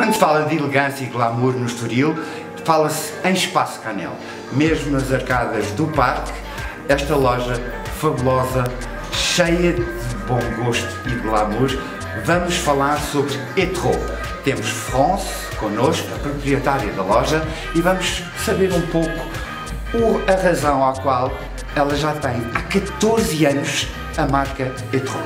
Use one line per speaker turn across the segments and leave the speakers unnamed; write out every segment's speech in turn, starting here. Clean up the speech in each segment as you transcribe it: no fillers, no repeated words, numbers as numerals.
Quando se fala de elegância e glamour no Estoril, fala-se em Espaço Canel. Mesmo nas arcadas do parque, esta loja fabulosa, cheia de bom gosto e de glamour, vamos falar sobre Etro. Temos France connosco, a proprietária da loja, e vamos saber um pouco a razão à qual ela já tem há 14 anos a marca Etro.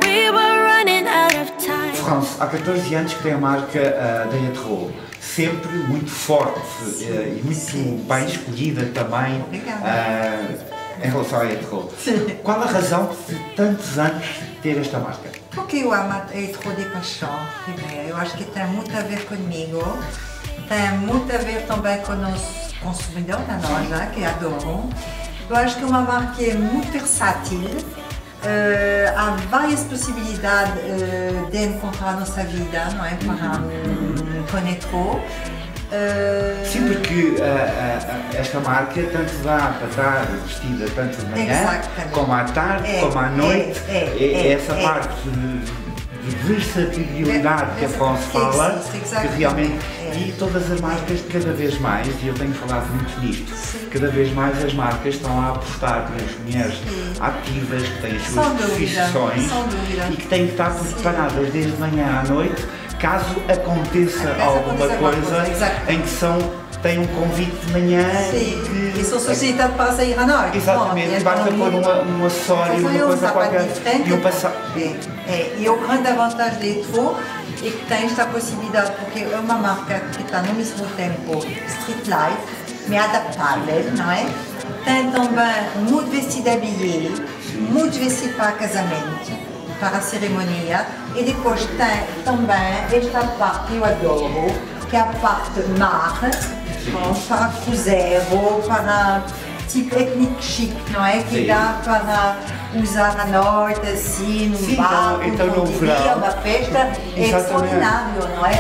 France, há 14 anos que tem a marca da Etro, sempre muito forte e muito bem escolhida também em relação à Etro. Qual a razão de tantos anos ter esta marca?
Porque eu amo a Etro de paixão, primeiro. Eu acho que tem muito a ver comigo, tem muito a ver também com o nosso consumidor da loja, que adoram. Eu acho que é uma marca que é muito versátil. Há várias possibilidades de encontrar a nossa vida, não é? Com Etro.
Sim, porque esta marca tanto dá para estar vestida tanto de manhã, como à tarde, como à noite. Essa parte de versatilidade que a France fala, que realmente, e todas as marcas cada vez mais, e eu tenho falado muito nisto, cada vez mais as marcas estão a apostar nas mulheres ativas, que têm as suas profissões e que têm que estar preparadas desde manhã à noite, caso aconteça alguma coisa em que têm um convite de manhã
e são solicitados para sair à noite.
Exatamente, basta pôr um acessório, uma coisa qualquer e um passar.
E o grande avantage de Etro é que tem esta possibilidade, porque é uma marca que está no mesmo tempo street life, mas adaptável, não é? Tem também muito vestido habillé, muito vestido para casamento, para a cerimônia, e depois tem também esta parte que eu adoro, que é a parte mar, para cruzeiro, para tipo étnico chique, não é? Que dá para usar à noite, assim, no bar,
então no verão,
uma festa, é extraordinário, não é?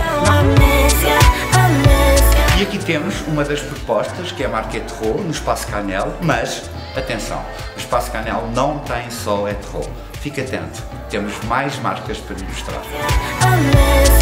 E aqui temos uma das propostas, que é a marca Etro, no Espaço Canel, mas, atenção, o Espaço Canel não tem só Etro. Fique atento, temos mais marcas para lhe mostrar.